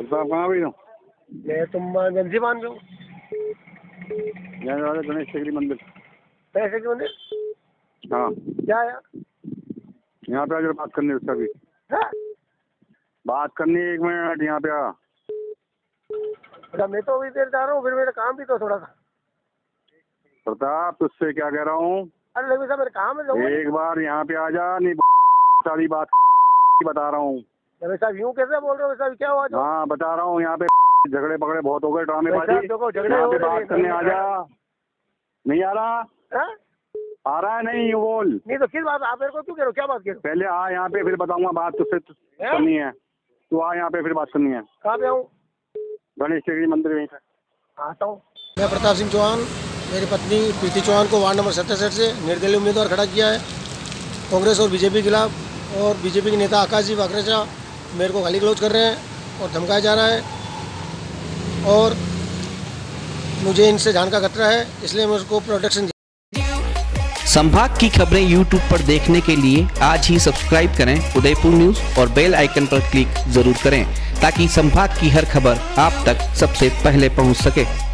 तो आप कहाँ भी हो? मैं तुम गंजी मान रहे हो? गणेश टेकरी मंदिर। पैसे के मंदिर? हाँ। क्या यार? यहाँ पे आकर बात करनी है उसका भी। बात करनी है 1 मिनट यहाँ पे आ। अच्छा मैं तो अभी देर जा रहा हूँ, फिर मेरा काम भी तो थोड़ा सा। प्रताप तुझसे क्या कह रहा हूँ? अरे लेकिन साहब मेरे काम है। एक बार यहाँ पे आ जा, नहीं सारी बात बता रहा हूँ। साहब यूँ कैसे बोल रहे हो साहब? क्या हुआ? हाँ बता रहा हूँ, यहाँ पे झगड़े पकड़े बहुत हो गए, ड्रामेबाजी। देखो झगड़े यहाँ हो पे रहे बात करने आ जा। नहीं आ रहा? आ रहा है नहीं? यू बोल। नहीं तो किस बात आप मेरे को क्यों कह रहे हो? क्या बात कह रहे हो? पहले आ यहाँ पे, फिर बताऊंगा बात तुझसे करनी है। तू आ यहाँ पे, फिर बात करनी है। कहाँ पे आऊँ? गणेश टेकरी मंदिर में आता हूँ। मैं प्रताप सिंह चौहान, मेरी पत्नी प्रीति चौहान को वार्ड नंबर 67 से निर्दलीय उम्मीदवार खड़ा किया है कांग्रेस और बीजेपी के खिलाफ। और बीजेपी के नेता आकाश जी वाकरेचा मेरे को गाली गलौज कर रहे हैं और धमकाया जा रहा है और मुझे इनसे जान का खतरा है, इसलिए मैं उसको प्रोटेक्शन। संभाग की खबरें यूट्यूब पर देखने के लिए आज ही सब्सक्राइब करें उदयपुर न्यूज़ और बेल आइकन पर क्लिक जरूर करें ताकि संभाग की हर खबर आप तक सबसे पहले पहुंच सके।